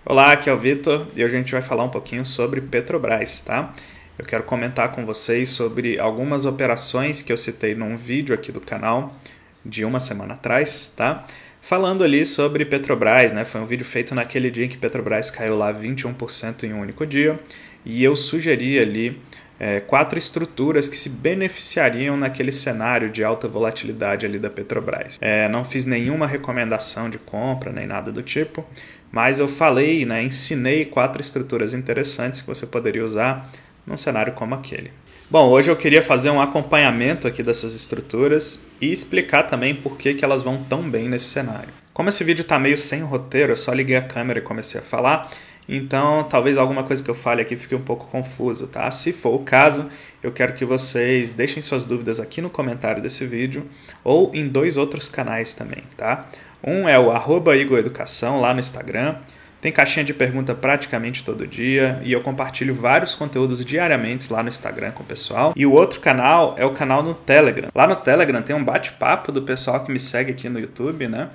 Olá, aqui é o Vitor e hoje a gente vai falar um pouquinho sobre Petrobras, tá? Eu quero comentar com vocês sobre algumas operações que eu citei num vídeo aqui do canal de uma semana atrás, tá? Falando ali sobre Petrobras, né? Foi um vídeo feito naquele dia em que Petrobras caiu lá 21% em um único dia e eu sugeri ali 4 estruturas que se beneficiariam naquele cenário de alta volatilidade ali da Petrobras. Não fiz nenhuma recomendação de compra nem nada do tipo, mas eu falei, né, ensinei 4 estruturas interessantes que você poderia usar num cenário como aquele. Bom, hoje eu queria fazer um acompanhamento aqui dessas estruturas e explicar também por que elas vão tão bem nesse cenário. Como esse vídeo está meio sem roteiro, eu só liguei a câmera e comecei a falar, então talvez alguma coisa que eu fale aqui fique um pouco confuso, tá? Se for o caso, eu quero que vocês deixem suas dúvidas aqui no comentário desse vídeo ou em 2 outros canais também, tá? Um é o @IgorEducação lá no Instagram. Tem caixinha de pergunta praticamente todo dia e eu compartilho vários conteúdos diariamente lá no Instagram com o pessoal. E o outro canal é o canal no Telegram. Lá no Telegram tem um bate-papo do pessoal que me segue aqui no YouTube, né?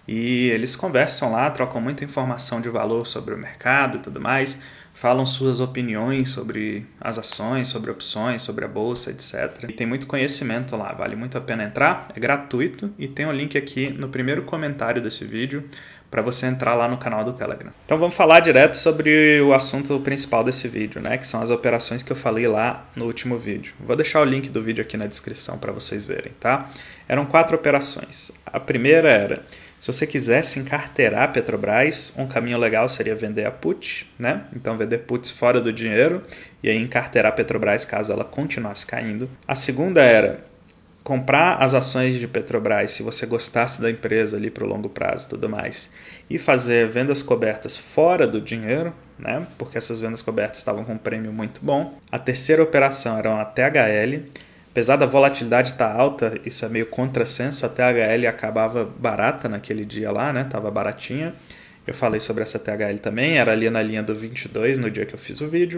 E eles conversam lá, trocam muita informação de valor sobre o mercado e tudo mais, falam suas opiniões sobre as ações, sobre opções, sobre a bolsa, etc. E tem muito conhecimento lá, vale muito a pena entrar, é gratuito e tem um link aqui no primeiro comentário desse vídeo para você entrar lá no canal do Telegram. Então vamos falar direto sobre o assunto principal desse vídeo, né? Que são as operações que eu falei lá no último vídeo. Vou deixar o link do vídeo aqui na descrição para vocês verem, tá? Eram 4 operações. A primeira era, se você quisesse encarteirar a Petrobras, um caminho legal seria vender a put, né? Então vender puts fora do dinheiro e aí encarteirar a Petrobras caso ela continuasse caindo. A segunda era comprar as ações de Petrobras se você gostasse da empresa ali para o longo prazo e tudo mais, e fazer vendas cobertas fora do dinheiro, né? Porque essas vendas cobertas estavam com um prêmio muito bom. A terceira operação era uma THL. Apesar da volatilidade estar alta, isso é meio contrassenso, a THL acabava barata naquele dia lá, né? Tava baratinha. Eu falei sobre essa THL também, era ali na linha do 22 no dia que eu fiz o vídeo.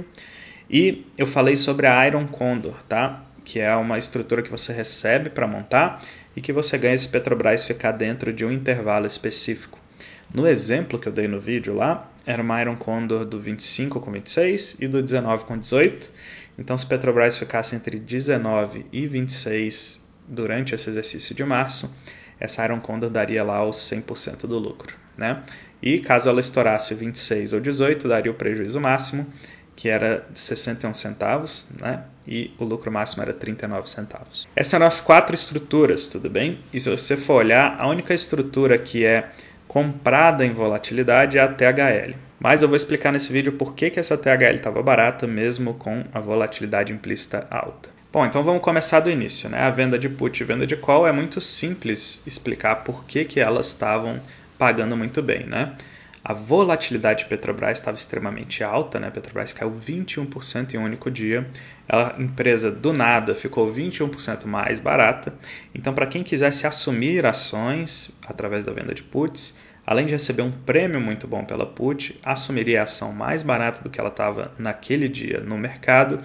E eu falei sobre a Iron Condor, tá? Que é uma estrutura que você recebe para montar e que você ganha se Petrobras ficar dentro de um intervalo específico. No exemplo que eu dei no vídeo lá, era uma Iron Condor do 25 com 26 e do 19 com 18. Então, se Petrobras ficasse entre 19 e 26 durante esse exercício de março, essa Iron Condor daria lá os 100% do lucro, né? E caso ela estourasse 26 ou 18, daria o prejuízo máximo, que era de 61 centavos, né? E o lucro máximo era 39 centavos. Essas eram as 4 estruturas, tudo bem? E se você for olhar, a única estrutura que é comprada em volatilidade é a THL. Mas eu vou explicar nesse vídeo por que essa THL estava barata mesmo com a volatilidade implícita alta. Bom, então vamos começar do início, né? A venda de put e venda de call é muito simples explicar por que elas estavam pagando muito bem, né? A volatilidade de Petrobras estava extremamente alta, né? A Petrobras caiu 21% em um único dia. A empresa, do nada, ficou 21% mais barata. Então, para quem quisesse assumir ações através da venda de puts, além de receber um prêmio muito bom pela put, assumiria a ação mais barata do que ela estava naquele dia no mercado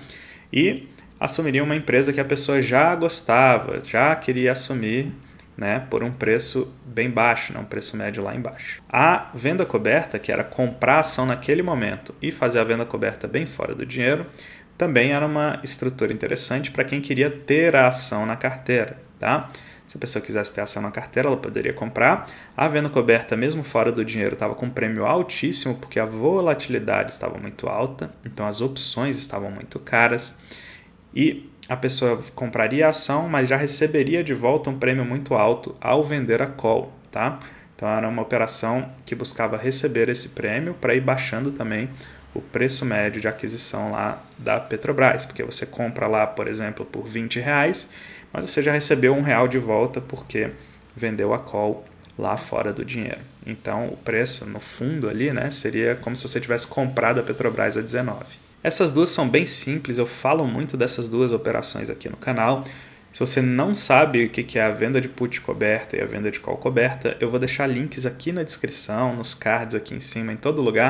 e assumiria uma empresa que a pessoa já gostava, já queria assumir, né, por um preço bem baixo, né, um preço médio lá embaixo. A venda coberta, que era comprar a ação naquele momento e fazer a venda coberta bem fora do dinheiro, também era uma estrutura interessante para quem queria ter a ação na carteira, tá? Se a pessoa quisesse ter a ação na carteira, ela poderia comprar. A venda coberta, mesmo fora do dinheiro, estava com um prêmio altíssimo porque a volatilidade estava muito alta, então as opções estavam muito caras e a pessoa compraria a ação, mas já receberia de volta um prêmio muito alto ao vender a call, tá? Então era uma operação que buscava receber esse prêmio para ir baixando também o preço médio de aquisição lá da Petrobras, porque você compra lá, por exemplo, por R$20, mas você já recebeu R$1 de volta porque vendeu a call lá fora do dinheiro. Então o preço no fundo ali, né, seria como se você tivesse comprado a Petrobras a 19. Essas duas são bem simples, eu falo muito dessas duas operações aqui no canal. Se você não sabe o que é a venda de put coberta e a venda de call coberta, eu vou deixar links aqui na descrição, nos cards aqui em cima, em todo lugar,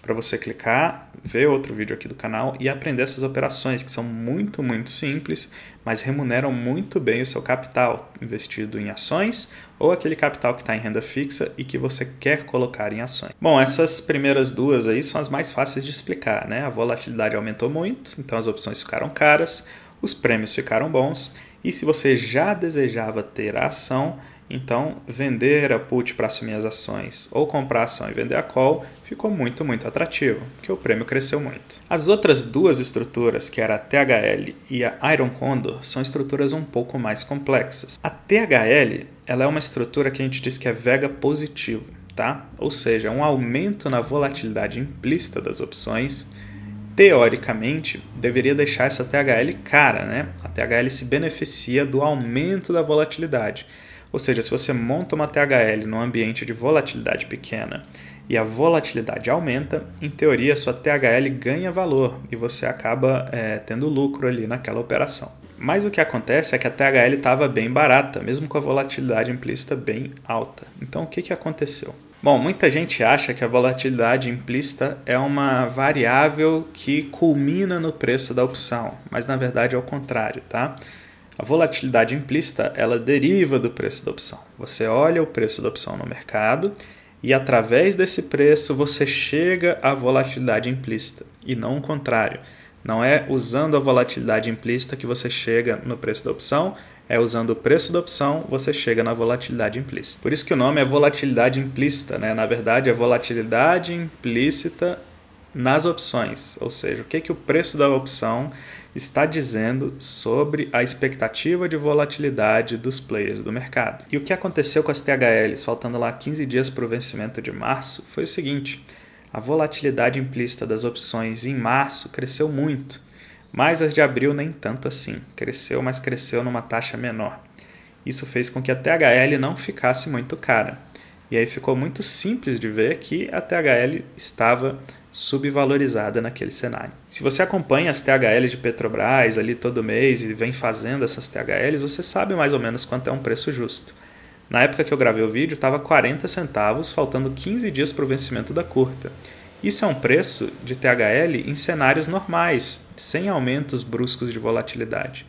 para você clicar, ver outro vídeo aqui do canal e aprender essas operações que são muito, muito simples, mas remuneram muito bem o seu capital investido em ações ou aquele capital que está em renda fixa e que você quer colocar em ações. Bom, essas primeiras duas aí são as mais fáceis de explicar, né? A volatilidade aumentou muito, então as opções ficaram caras, os prêmios ficaram bons e se você já desejava ter a ação, então vender a put para assumir as ações ou comprar a ação e vender a call ficou muito, muito atrativo, porque o prêmio cresceu muito. As outras duas estruturas, que era a THL e a Iron Condor, são estruturas um pouco mais complexas. A THL ela é uma estrutura que a gente diz que é vega positivo, tá? Ou seja, um aumento na volatilidade implícita das opções, teoricamente, deveria deixar essa THL cara, né? A THL se beneficia do aumento da volatilidade. Ou seja, se você monta uma THL num ambiente de volatilidade pequena e a volatilidade aumenta, em teoria a sua THL ganha valor e você acaba tendo lucro ali naquela operação. Mas o que acontece é que a THL estava bem barata, mesmo com a volatilidade implícita bem alta. Então o que aconteceu? Bom, muita gente acha que a volatilidade implícita é uma variável que culmina no preço da opção, mas na verdade é o contrário, tá? A volatilidade implícita, ela deriva do preço da opção. Você olha o preço da opção no mercado e através desse preço você chega à volatilidade implícita e não o contrário. Não é usando a volatilidade implícita que você chega no preço da opção, é usando o preço da opção você chega na volatilidade implícita. Por isso que o nome é volatilidade implícita, né? Na verdade é volatilidade implícita nas opções, ou seja, o que o preço da opção está dizendo sobre a expectativa de volatilidade dos players do mercado. E o que aconteceu com as THLs, faltando lá 15 dias para o vencimento de março, foi o seguinte: a volatilidade implícita das opções em março cresceu muito, mas as de abril nem tanto assim. Cresceu, mas cresceu numa taxa menor. Isso fez com que a THL não ficasse muito cara. E aí ficou muito simples de ver que a THL estava subvalorizada naquele cenário. Se você acompanha as THLs de Petrobras ali todo mês e vem fazendo essas THLs, você sabe mais ou menos quanto é um preço justo. Na época que eu gravei o vídeo, estava 40 centavos, faltando 15 dias para o vencimento da curta. Isso é um preço de THL em cenários normais, sem aumentos bruscos de volatilidade.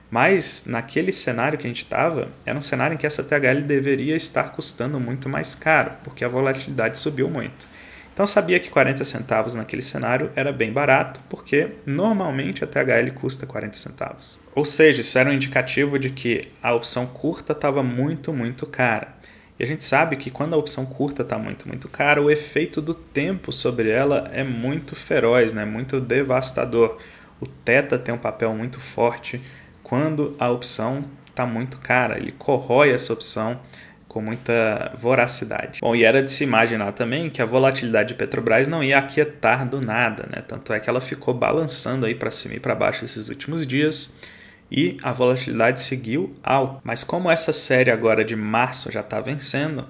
Mas naquele cenário que a gente estava, era um cenário em que essa THL deveria estar custando muito mais caro, porque a volatilidade subiu muito. Então eu sabia que 40 centavos naquele cenário era bem barato, porque normalmente a THL custa 40 centavos. Ou seja, isso era um indicativo de que a opção curta estava muito, muito cara. E a gente sabe que quando a opção curta está muito, muito cara, o efeito do tempo sobre ela é muito feroz, né? Muito devastador. O θ tem um papel muito forte quando a opção está muito cara. Ele corrói essa opção com muita voracidade. Bom, e era de se imaginar também que a volatilidade de Petrobras não ia aquietar do nada, né? Tanto é que ela ficou balançando aí para cima e para baixo esses últimos dias e a volatilidade seguiu alta. Mas como essa série agora de março já está vencendo,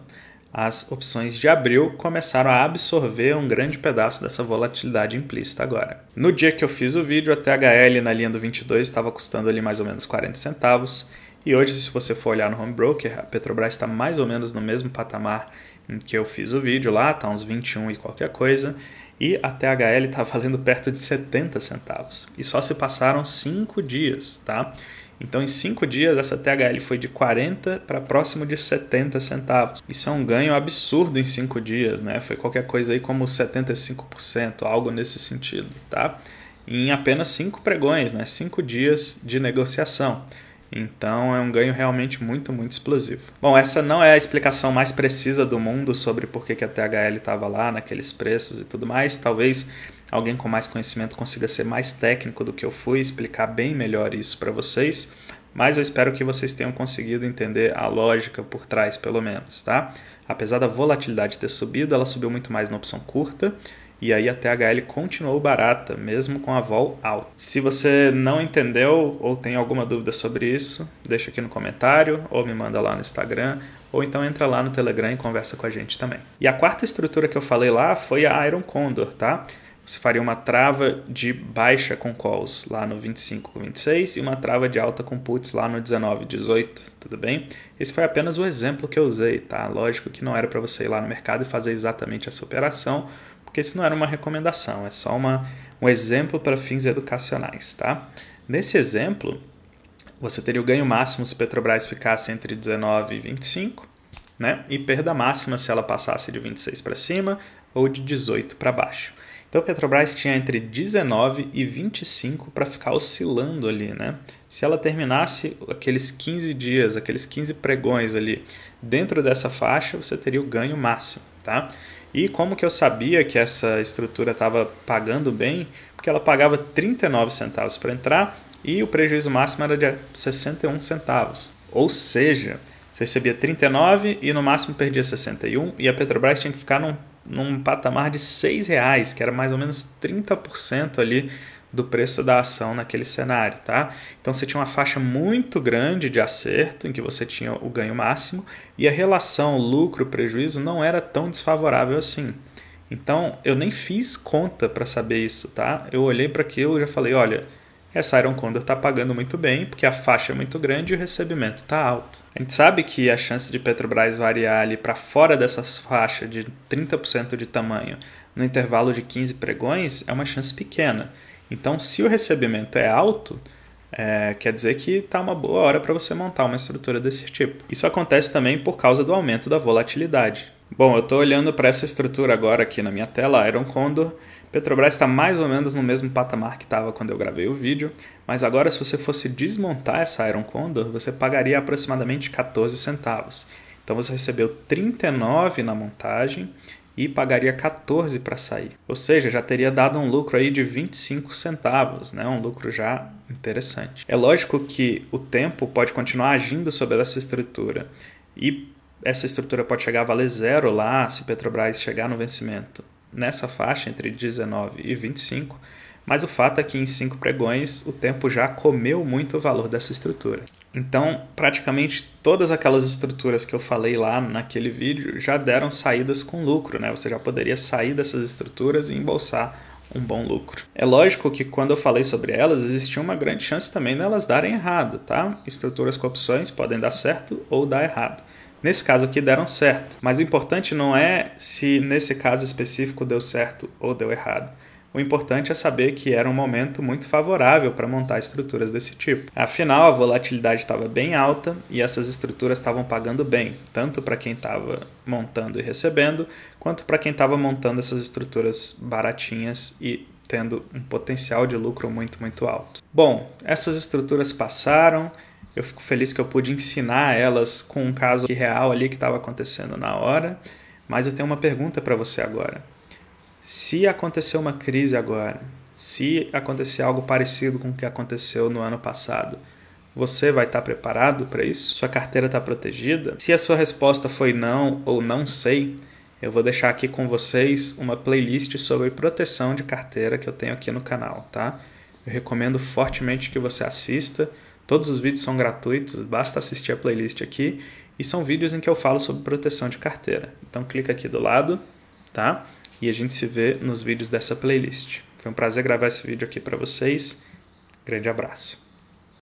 as opções de abril começaram a absorver um grande pedaço dessa volatilidade implícita agora. No dia que eu fiz o vídeo, a THL na linha do 22 estava custando ali mais ou menos 40 centavos. E hoje, se você for olhar no Home Broker, a Petrobras está mais ou menos no mesmo patamar em que eu fiz o vídeo lá, está uns 21 e qualquer coisa, e a THL está valendo perto de 70 centavos. E só se passaram 5 dias, tá? Então, em 5 dias, essa THL foi de 40 para próximo de 70 centavos. Isso é um ganho absurdo em 5 dias, né? Foi qualquer coisa aí como 75%, algo nesse sentido, tá? Em apenas 5 pregões, né? 5 dias de negociação. Então é um ganho realmente muito, muito explosivo. Bom, essa não é a explicação mais precisa do mundo sobre por que a THL estava lá naqueles preços e tudo mais. Talvez alguém com mais conhecimento consiga ser mais técnico do que eu fui, explicar bem melhor isso para vocês. Mas eu espero que vocês tenham conseguido entender a lógica por trás, pelo menos, tá? Apesar da volatilidade ter subido, ela subiu muito mais na opção curta. E aí a THL continuou barata, mesmo com a vol alta. Se você não entendeu ou tem alguma dúvida sobre isso, deixa aqui no comentário ou me manda lá no Instagram, ou então entra lá no Telegram e conversa com a gente também. E a quarta estrutura que eu falei lá foi a Iron Condor, tá? Você faria uma trava de baixa com calls lá no 25 com 26 e uma trava de alta com puts lá no 19, 18, tudo bem? Esse foi apenas o exemplo que eu usei, tá? Lógico que não era para você ir lá no mercado e fazer exatamente essa operação, porque porque isso não era uma recomendação, é só um exemplo para fins educacionais, tá? Nesse exemplo, você teria o ganho máximo se Petrobras ficasse entre 19 e 25, né? E perda máxima se ela passasse de 26 para cima ou de 18 para baixo. Então, a Petrobras tinha entre 19 e 25 para ficar oscilando ali, né? Se ela terminasse aqueles 15 dias, aqueles 15 pregões ali dentro dessa faixa, você teria o ganho máximo, tá? E como que eu sabia que essa estrutura estava pagando bem? Porque ela pagava 39 centavos para entrar e o prejuízo máximo era de 61 centavos. Ou seja, você recebia 39 e no máximo perdia 61 e a Petrobras tinha que ficar num patamar de R$6, que era mais ou menos 30% ali do preço da ação naquele cenário, tá? Então você tinha uma faixa muito grande de acerto, em que você tinha o ganho máximo, e a relação lucro-prejuízo não era tão desfavorável assim. Então eu nem fiz conta para saber isso, tá? Eu olhei para aquilo e já falei, olha, essa Iron Condor está pagando muito bem, porque a faixa é muito grande e o recebimento está alto. A gente sabe que a chance de Petrobras variar ali para fora dessa faixa de 30% de tamanho no intervalo de 15 pregões é uma chance pequena. Então, se o recebimento é alto, quer dizer que está uma boa hora para você montar uma estrutura desse tipo. Isso acontece também por causa do aumento da volatilidade. Bom, eu estou olhando para essa estrutura agora aqui na minha tela, Iron Condor. Petrobras está mais ou menos no mesmo patamar que estava quando eu gravei o vídeo, mas agora se você fosse desmontar essa Iron Condor, você pagaria aproximadamente 14 centavos. Então você recebeu 39 na montagem e pagaria 14 para sair. Ou seja, já teria dado um lucro aí de 25 centavos, né? Um lucro já interessante. É lógico que o tempo pode continuar agindo sobre essa estrutura e essa estrutura pode chegar a valer zero lá se Petrobras chegar no vencimento nessa faixa entre 19 e 25, mas o fato é que em 5 pregões o tempo já comeu muito o valor dessa estrutura. Então, praticamente todas aquelas estruturas que eu falei lá naquele vídeo já deram saídas com lucro, né? Você já poderia sair dessas estruturas e embolsar um bom lucro. É lógico que quando eu falei sobre elas, existia uma grande chance também delas darem errado, tá? Estruturas com opções podem dar certo ou dar errado. Nesse caso aqui deram certo, mas o importante não é se nesse caso específico deu certo ou deu errado. O importante é saber que era um momento muito favorável para montar estruturas desse tipo. Afinal, a volatilidade estava bem alta e essas estruturas estavam pagando bem, tanto para quem estava montando e recebendo, quanto para quem estava montando essas estruturas baratinhas e tendo um potencial de lucro muito, muito alto. Bom, essas estruturas passaram. Eu fico feliz que eu pude ensinar elas com um caso real ali que estava acontecendo na hora, mas eu tenho uma pergunta para você agora. Se acontecer uma crise agora, se acontecer algo parecido com o que aconteceu no ano passado, você vai estar preparado para isso? Sua carteira está protegida? Se a sua resposta foi não ou não sei, eu vou deixar aqui com vocês uma playlist sobre proteção de carteira que eu tenho aqui no canal, tá? Eu recomendo fortemente que você assista. Todos os vídeos são gratuitos, basta assistir a playlist aqui. E são vídeos em que eu falo sobre proteção de carteira. Então clica aqui do lado, tá? E a gente se vê nos vídeos dessa playlist. Foi um prazer gravar esse vídeo aqui para vocês. Grande abraço.